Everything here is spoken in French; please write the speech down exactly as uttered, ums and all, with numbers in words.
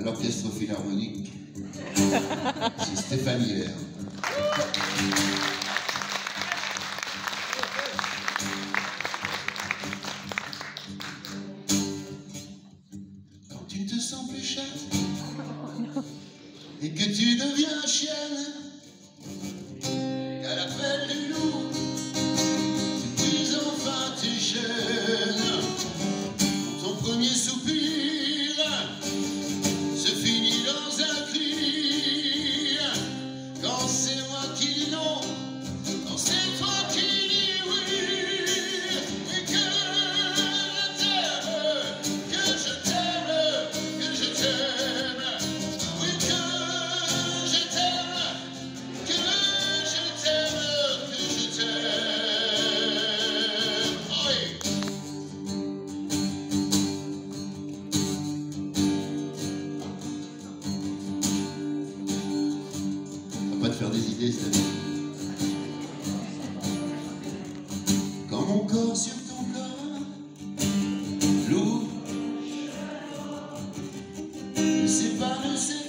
l'orchestre philharmonique, c'est Stéphane Hier. Quand tu te sens plus chatte et que tu deviens chienne, qu'à l'appel du loup, tu dis enfin tes chaînes. Ton premier soupir se finit dans un cri. Quand c'est moi qui dis non, quand c'est toi qui dis oui, et que je t'aime, que je t'aime, que je t'aime, oui que je t'aime, que je t'aime, que je t'aime. Oui. Pas de faire des idées cette année. Quand mon corps sur ton corps lourd ne sait pas le